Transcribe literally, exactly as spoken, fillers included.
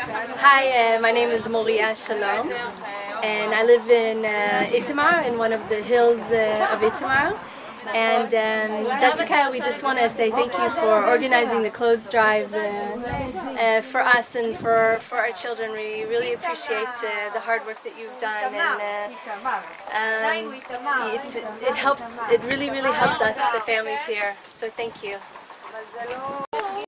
Hi, uh, my name is Leah Shalom, and I live in uh, Itamar, in one of the hills uh, of Itamar. And um, Jessica, we just want to say thank you for organizing the clothes drive uh, uh, for us and for, for our children. We really appreciate uh, the hard work that you've done, and uh, um, it, it helps. It really, really helps us, the families here. So thank you.